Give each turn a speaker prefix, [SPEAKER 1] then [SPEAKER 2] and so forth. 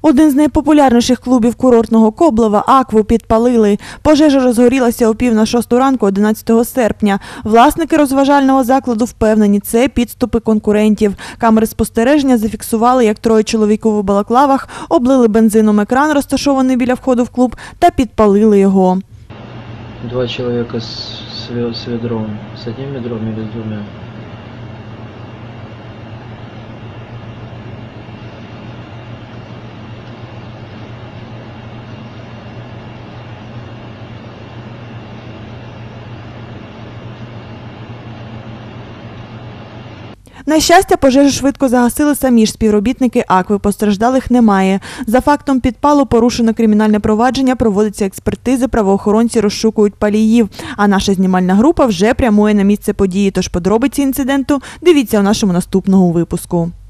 [SPEAKER 1] Один з найпопулярніших клубів курортного Коблева – «Акву» підпалили. Пожежа розгорілася о 5:45 ранку 11 серпня. Власники розважального закладу впевнені – це підступи конкурентів. Камери спостереження зафіксували, як троє чоловіків у балаклавах облили бензином екран, розташований біля входу в клуб, та підпалили його.
[SPEAKER 2] Два человека с ведром, с одним ведром или с двумя?
[SPEAKER 1] На щастя, пожежу швидко загасили самі ж співробітники «Акви», постраждалих немає. За фактом підпалу порушено кримінальне провадження, проводиться експертизи, правоохоронці розшукують паліїв. А наша знімальна група вже прямує на місце події, тож подробиці інциденту дивіться у нашому наступному випуску.